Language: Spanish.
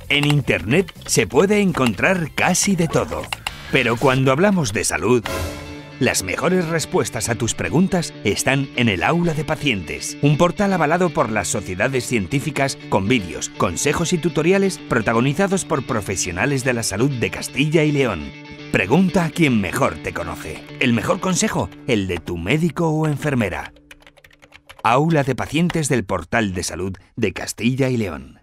En Internet se puede encontrar casi de todo, pero cuando hablamos de salud, las mejores respuestas a tus preguntas están en el Aula de Pacientes, un portal avalado por las sociedades científicas con vídeos, consejos y tutoriales protagonizados por profesionales de la salud de Castilla y León. Pregunta a quien mejor te conoce. El mejor consejo, el de tu médico o enfermera. Aula de Pacientes del Portal de Salud de Castilla y León.